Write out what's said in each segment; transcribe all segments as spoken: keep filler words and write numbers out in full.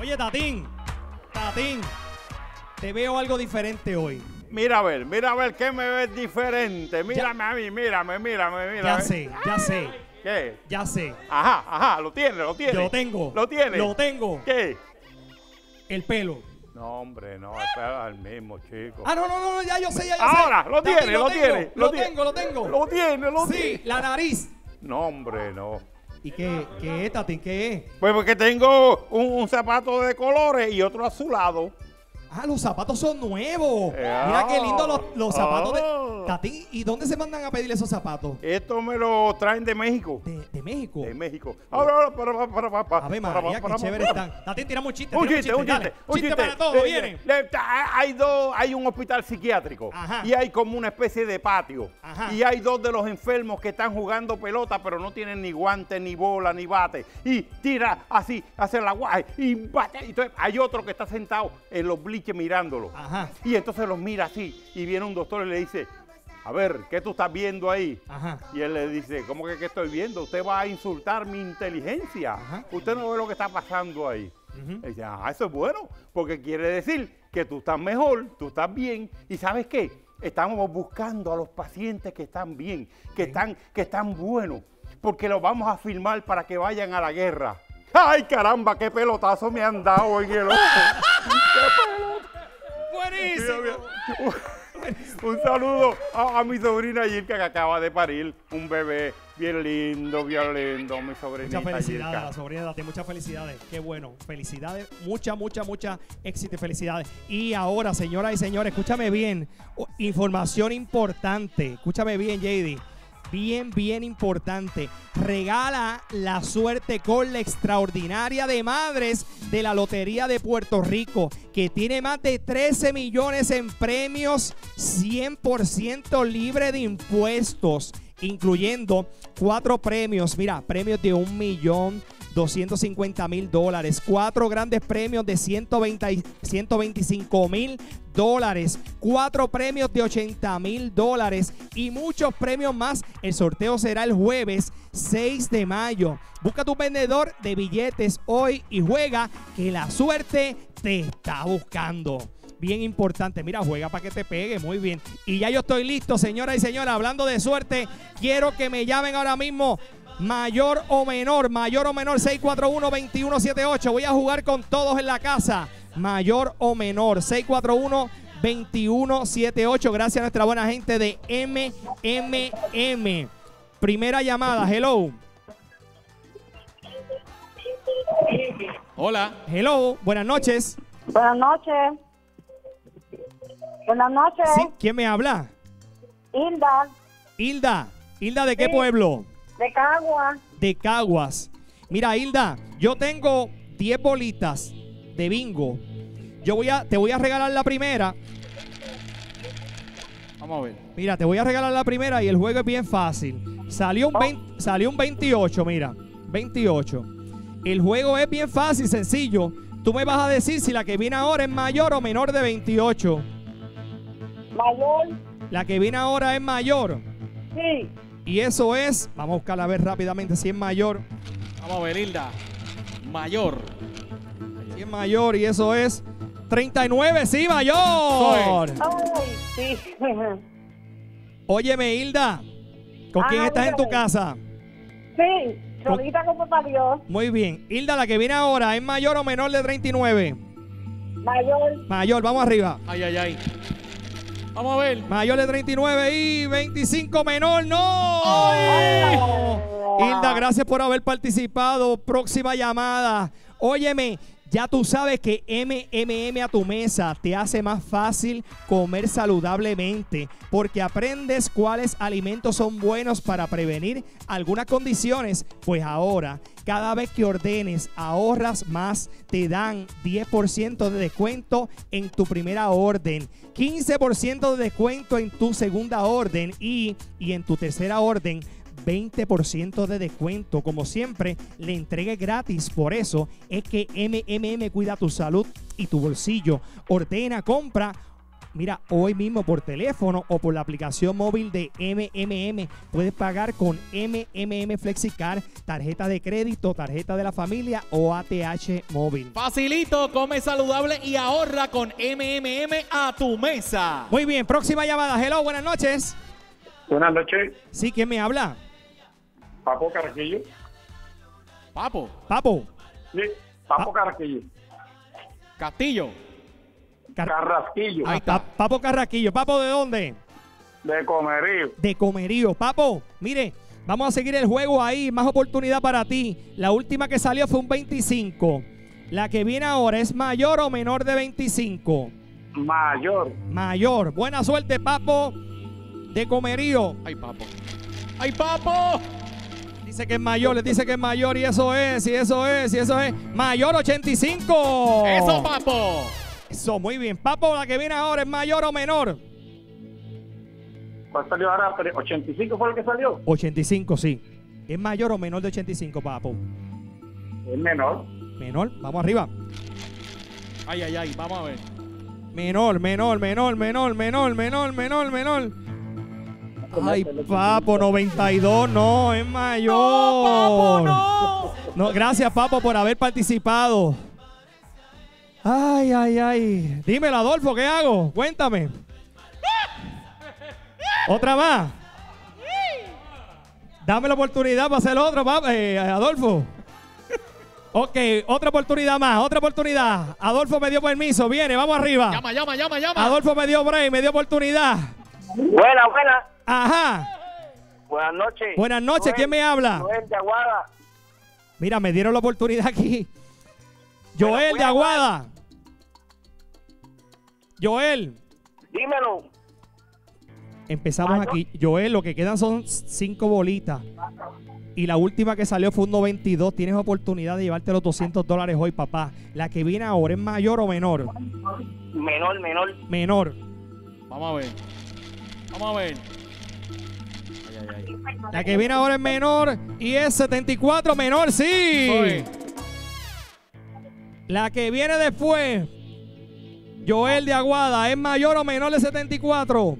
Oye, Tatín, Tatín, te veo algo diferente hoy. Mira a ver, mira a ver qué me ves diferente. Mírame ya. a mí, mírame, mírame, mírame. Ya sé, ya sé. ¿Qué? Ya sé. Ajá, ajá, lo tiene, lo tiene. Lo tengo. Lo tiene. Lo tengo. ¿Qué? El pelo. No, hombre, no, espera al mismo, chico. Ah, no, no, no, ya yo sé, ya yo Ahora, sé. lo tiene, Tatín, lo tengo, tiene. Lo tiene. tengo, lo tengo. Lo tiene, lo sí, tiene. Sí, la nariz. No, hombre, no. ¿Y qué, qué es, Tatín? ¿Qué es? Pues porque tengo un, un zapato de colores y otro azulado. Ah, los zapatos son nuevos. Yeah. Mira qué lindo los, los zapatos Oh. de Tatín. ¿Y dónde se mandan a pedir esos zapatos? Esto me lo traen de México. De, de México. De México. Ahora, para, para, para, para, para, A ver, para, María, para, qué chévere para. están. Tatín, tiramos un chiste. Un tiramos chiste, un chiste, dale. un chiste. chiste. para todo, Eh, vienen. le- hay dos, hay un hospital psiquiátrico. Ajá. Y hay como una especie de patio. Ajá. Y hay dos de los enfermos que están jugando pelota, pero no tienen ni guante, ni bola, ni bate. Y tira así, hace la guay y bate. Entonces hay otro que está sentado en los bliches mirándolo. Ajá. Y entonces los mira así y viene un doctor y le dice, a ver, ¿qué tú estás viendo ahí? Ajá. Y él le dice, ¿cómo que qué estoy viendo? Usted va a insultar mi inteligencia. Ajá. Usted no ve lo que está pasando ahí. Ujú. Y dice, ah, eso es bueno, porque quiere decir que tú estás mejor, tú estás bien. ¿Y sabes qué? Estamos buscando a los pacientes que están bien, que, están, que están buenos, porque los vamos a filmar para que vayan a la guerra. ¡Ay, caramba, qué pelotazo me han dado en el ojo! ¡Qué pelota! Buenísimo. Un saludo a, a mi sobrina Yilka que acaba de parir un bebé bien lindo, bien lindo, mi sobrinita Muchas felicidades Yilka. a la sobrina de Tatín, muchas felicidades. Qué bueno, felicidades, mucha, mucha, mucha éxito y felicidades. Y ahora, señoras y señores, escúchame bien, oh, información importante, escúchame bien, J D. Bien, bien importante. Regala la suerte con la extraordinaria de madres de la Lotería de Puerto Rico, que tiene más de trece millones en premios, cien por ciento libre de impuestos, incluyendo cuatro premios. Mira, premios de un millón doscientos cincuenta mil dólares, cuatro grandes premios de ciento veinte, ciento veinticinco mil dólares, cuatro premios de ochenta mil dólares y muchos premios más. El sorteo será el jueves seis de mayo. Busca tu vendedor de billetes hoy y juega, que la suerte te está buscando. Bien importante, mira, juega para que te pegue, muy bien. Y ya yo estoy listo, señoras y señores, hablando de suerte, quiero que me llamen ahora mismo. Mayor o menor, mayor o menor, seis cuatro uno, dos uno siete ocho. Voy a jugar con todos en la casa. Mayor o menor, seis cuatro uno, dos uno siete ocho. Gracias a nuestra buena gente de M M M. Primera llamada, hello. Hola. Hello, buenas noches. Buenas noches. Buenas noches. ¿Sí? ¿Quién me habla? Hilda, Hilda. ¿Hilda de qué Sí. pueblo? de Cagua. De Caguas. Mira, Hilda, yo tengo diez bolitas de bingo. Yo voy a, te voy a regalar la primera. Vamos a ver. Mira, te voy a regalar la primera y el juego es bien fácil. Salió un, veinte, salió un veintiocho, mira. veintiocho. El juego es bien fácil, sencillo. Tú me vas a decir si la que viene ahora es mayor o menor de veintiocho. Mayor. La que viene ahora es mayor. Sí. Y eso es, vamos a buscarla a ver rápidamente si es mayor. Vamos a ver, Hilda. Mayor. Si es mayor y eso es treinta y nueve, sí, mayor. Ay, sí. Óyeme, Hilda, ¿con Ah, quién estás en tu dígame. casa? Sí, solita como para Dios. Muy bien. Hilda, la que viene ahora, ¿es mayor o menor de treinta y nueve? Mayor. Mayor, vamos arriba. Ay, ay, ay. Vamos a ver. Mayor de treinta y nueve y veinticinco menor, ¡no! Ay. Hilda, gracias por haber participado. Próxima llamada. Óyeme, ya tú sabes que M M M a tu mesa te hace más fácil comer saludablemente, porque aprendes cuáles alimentos son buenos para prevenir algunas condiciones. Pues ahora, cada vez que ordenes, ahorras más, te dan diez por ciento de descuento en tu primera orden, quince por ciento de descuento en tu segunda orden y, y en tu tercera orden, veinte por ciento de descuento. Como siempre, le entregue gratis. Por eso es que M M M cuida tu salud y tu bolsillo. Ordena, compra Mira, hoy mismo por teléfono o por la aplicación móvil de M M M puedes pagar con M M M FlexiCard, tarjeta de crédito, tarjeta de la familia o A T H móvil. Facilito, come saludable y ahorra con M M M a tu mesa. Muy bien, próxima llamada. Hello, buenas noches. Buenas noches, Sí, ¿quién me habla? Papo Carraquillo. Papo, Papo. Sí, Papo Ah. Carraquillo. Castillo. Car- Carrasquillo, Ahí Ah, está. Pa- Papo Carraquillo. ¿Papo de dónde? de Comerío. De Comerío. Papo, mire, vamos a seguir el juego ahí. Más oportunidad para ti. La última que salió fue un veinticinco. La que viene ahora es mayor o menor de veinticinco. Mayor. Mayor. Buena suerte, Papo de Comerío. Ay, papo. ¡Ay, papo! Dice que es mayor, le dice que es mayor y eso es, y eso es, y eso es. Mayor ochenta y cinco. ¡Eso, papo! Eso, muy bien. Papo, la que viene ahora es mayor o menor. ¿Cuál salió ahora? ¿ochenta y cinco fue el que salió? ochenta y cinco, sí. ¿Es mayor o menor de ochenta y cinco, Papo? Es menor. Menor, vamos arriba. Ay, ay, ay, vamos a ver. Menor, menor, menor, menor, menor, menor, menor, menor. Ay, Papo, noventa y dos, no, es mayor. ¡No, papo, no! No, gracias, Papo, por haber participado. Ay, ay, ay. Dímelo, Adolfo, ¿qué hago? Cuéntame. ¿Otra más? Dame la oportunidad para hacer otra, pap- eh, Adolfo. Ok, otra oportunidad más, otra oportunidad. Adolfo me dio permiso, viene, vamos arriba. Llama, llama, llama, llama. Adolfo me dio break, me dio oportunidad. Buena, buena. Ajá. Buenas noches. Buenas noches, ¿quién me habla? Joel de Aguada. Mira, me dieron la oportunidad aquí. Joel de Aguada. Joel. Dímelo. Empezamos aquí. Joel, lo que quedan son cinco bolitas. Y la última que salió fue un noventa y dos. Tienes oportunidad de llevarte los doscientos dólares hoy, papá. La que viene ahora, ¿es mayor o menor? Menor, menor. Menor. Vamos a ver. Vamos a ver. Ay, ay, ay. La que viene ahora es menor y es setenta y cuatro, menor, sí. Oye, La que viene después, Joel de Aguada, ¿es mayor o menor de setenta y cuatro?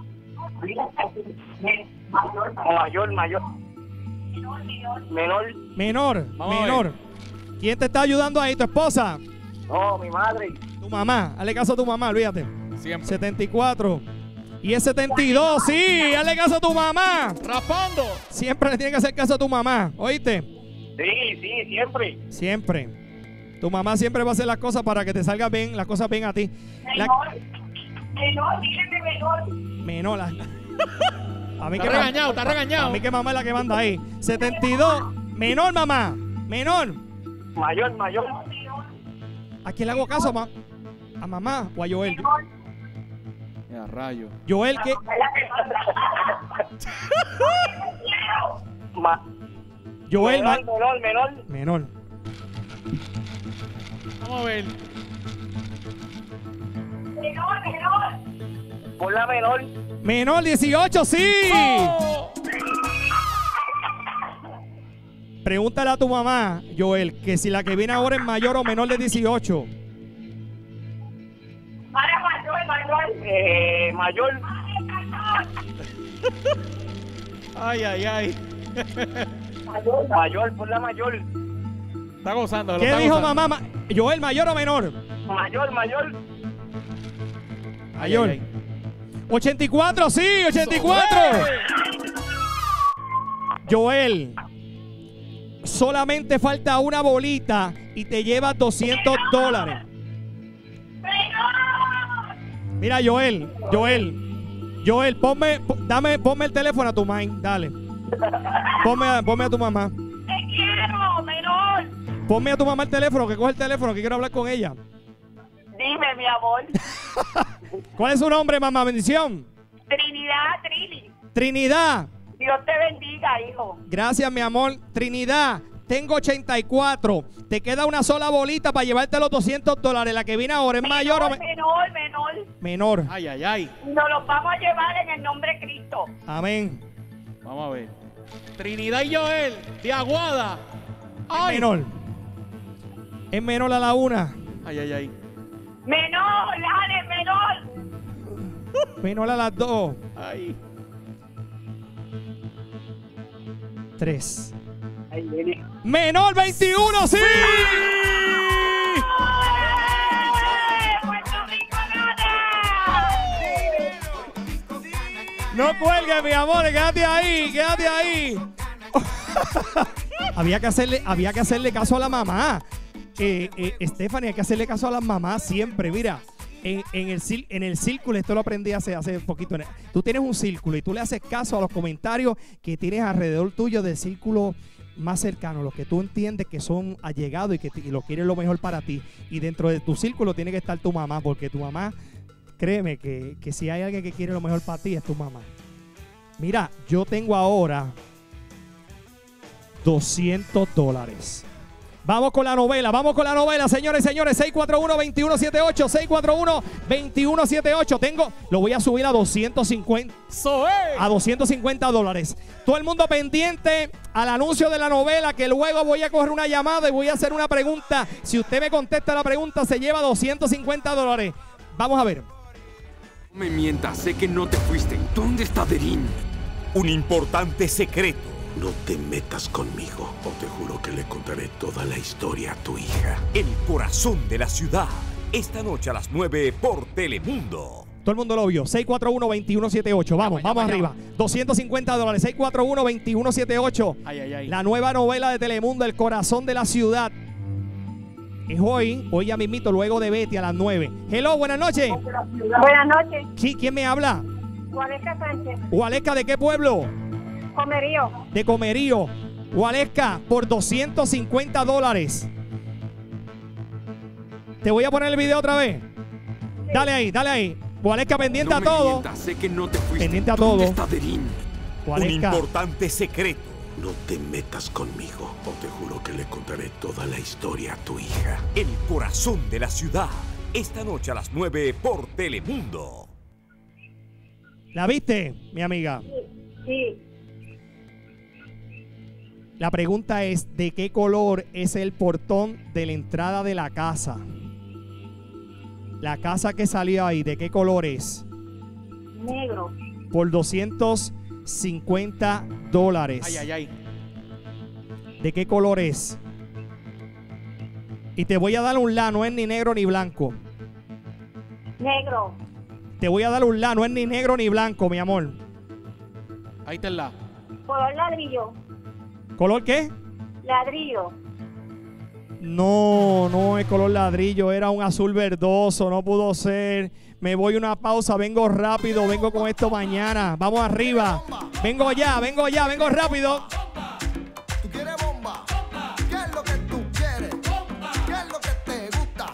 Mayor, mayor. Menor. Menor, Vamos a menor. ¿Quién te está ayudando ahí? ¿Tu esposa? No, mi madre. Tu mamá. Hazle caso a tu mamá, olvídate. siempre. setenta y cuatro. Y es setenta y dos, sí. Hazle caso a tu mamá. Raspando. Siempre le tienes que hacer caso a tu mamá, ¿oíste? Sí, sí, siempre. Siempre. Tu mamá siempre va a hacer las cosas para que te salgan bien, las cosas bien a ti. La- Menor, dígame menor. menor. la- A mí Está que mam- regañado, está regañado. A mí que mamá es la que manda ahí. setenta y dos. Menor, mamá. Menor. Mayor, mayor. ¿A quién le hago caso, ma? ¿A mamá o a Joel? Ya, rayo. Joel, ¿qué? Ma- Joel, ma- menor, menor, menor. menor. Vamos a ver. Menor, menor. Por la menor. Menor, dieciocho, sí. ¡Oh! Pregúntale a tu mamá, Joel, que si la que viene ahora es mayor o menor de dieciocho. Para mayor, mayor. Eh, mayor. Ay, ay, ay. Mayor. Mayor, por la mayor. Está gozando. lo ¿Qué está dijo gozando. mamá? Ma- Joel, mayor o menor. Mayor, mayor. Ay, Mayor. ay, ay. ochenta y cuatro, sí, ochenta y cuatro. Joel, solamente falta una bolita y te llevas doscientos dólares. Mira, Joel, Joel, Joel, ponme, po- dame, ponme el teléfono a tu mamá, dale. Ponme a, ponme a tu mamá. Te quiero, menor. Ponme a tu mamá el teléfono, que coge el teléfono, que quiero hablar con ella. Dime, mi amor. ¿Cuál es su nombre, mamá? Bendición. Trinidad, Trini. Trinidad. Dios te bendiga, hijo. Gracias, mi amor. Trinidad, tengo ochenta y cuatro. Te queda una sola bolita para llevarte los doscientos dólares. La que viene ahora es mayor o me- menor, menor. menor. Ay, ay, ay. Nos los vamos a llevar en el nombre de Cristo. Amén. Vamos a ver. Trinidad y Joel, de Aguada. Ay, Menor. Es menor a la una. ay, ay, ay. Menor, dale, menor. Menor a las dos. Ay. tres. Ahí viene. Menor veintiuno, sí. ¡Puerto Rico gana! No cuelgues, mi amor, quédate ahí, quédate ahí. había, que hacerle, había que hacerle caso a la mamá. Eh, eh, Stephanie, hay que hacerle caso a las mamás siempre. Mira, en, en, el, en el círculo, esto lo aprendí hace, hace poquito. Tú tienes un círculo y tú le haces caso a los comentarios que tienes alrededor tuyo del círculo más cercano, los que tú entiendes que son allegados y que te, y lo quieren lo mejor para ti. Y dentro de tu círculo tiene que estar tu mamá, porque tu mamá, créeme que, que si hay alguien que quiere lo mejor para ti, es tu mamá. Mira, yo tengo ahora doscientos dólares. Vamos con la novela, vamos con la novela, señores y señores. seis cuatro uno, dos uno siete ocho, seis cuatro uno, dos uno siete ocho. Tengo, lo voy a subir a doscientos cincuenta. A doscientos cincuenta dólares. Todo el mundo pendiente al anuncio de la novela, que luego voy a coger una llamada y voy a hacer una pregunta. Si usted me contesta la pregunta, se lleva doscientos cincuenta dólares. Vamos a ver. No me mientas, sé que no te fuiste. ¿Dónde está Derín? Un importante secreto. No te metas conmigo, o te juro que le contaré toda la historia a tu hija. El corazón de la ciudad. Esta noche a las nueve por Telemundo. Todo el mundo lo vio. seis cuatro uno, dos uno siete ocho. Vamos, Llama, vamos llama, arriba. doscientos cincuenta dólares. seis cuatro uno, dos uno siete ocho. Ay, ay, ay. La nueva novela de Telemundo, El corazón de la ciudad. Es hoy, hoy ya mismito, luego de Betty a las nueve. Hello, buenas noches. Buenas noches. Sí, ¿quién me habla? Guadalajara Sánchez. Gualesca, ¿de qué pueblo? Comerío. De Comerío. Gualesca, por doscientos cincuenta dólares. Te voy a poner el video otra vez. Sí. Dale ahí, dale ahí. Gualesca, pendiente no a me todo. Mientas, sé que no te fuiste. Pendiente a ¿Dónde todo. está Derín? Gualesca. Un importante secreto. No te metas conmigo, o te juro que le contaré toda la historia a tu hija. El corazón de la ciudad. Esta noche a las nueve por Telemundo. ¿La viste, mi amiga? Sí. La pregunta es, ¿de qué color es el portón de la entrada de la casa? La casa que salió ahí, ¿de qué color es? Negro. Por doscientos cincuenta dólares. Ay, ay, ay. ¿De qué color es? Y te voy a dar un la, no es ni negro ni blanco. Negro. Te voy a dar un la, no es ni negro ni blanco, mi amor. Ahí está el la. Color ladrillo. ¿Color qué? Ladrillo. No, no es color ladrillo, era un azul verdoso, no pudo ser. Me voy a una pausa, vengo rápido, vengo con esto mañana. Vamos arriba. Vengo ya, vengo ya, vengo rápido.